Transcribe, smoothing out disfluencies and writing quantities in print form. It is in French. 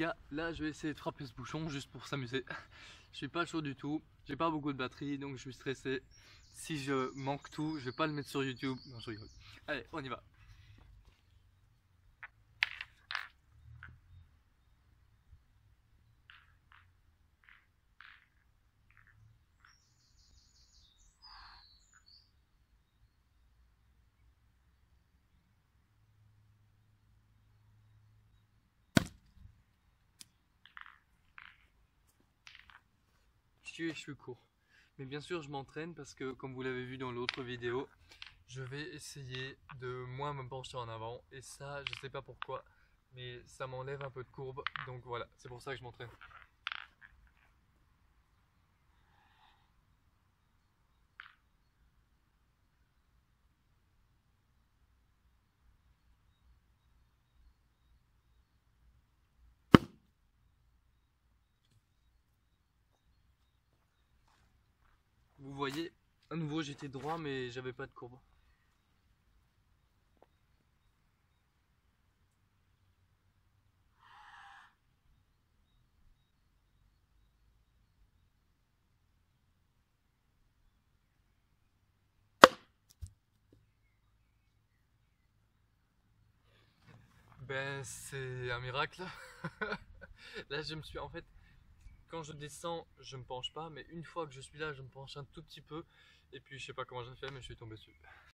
gars, là je vais essayer de frapper ce bouchon juste pour s'amuser. Je suis pas chaud du tout, j'ai pas beaucoup de batterie donc je suis stressé. Si je manque tout, je vais pas le mettre sur YouTube. Non, je rigole. Allez, on y va. Je suis court. Mais bien sûr, je m'entraîne parce que, comme vous l'avez vu dans l'autre vidéo, je vais essayer de moins me pencher en avant. Et ça, je sais pas pourquoi, mais ça m'enlève un peu de courbe. Donc voilà, c'est pour ça que je m'entraîne. Vous voyez, à nouveau j'étais droit mais j'avais pas de courbe. Ben c'est un miracle. Là je me suis en fait, quand je descends je me penche pas, mais une fois que je suis là je me penche un tout petit peu. Et puis je sais pas comment j'ai fait mais je suis tombé dessus.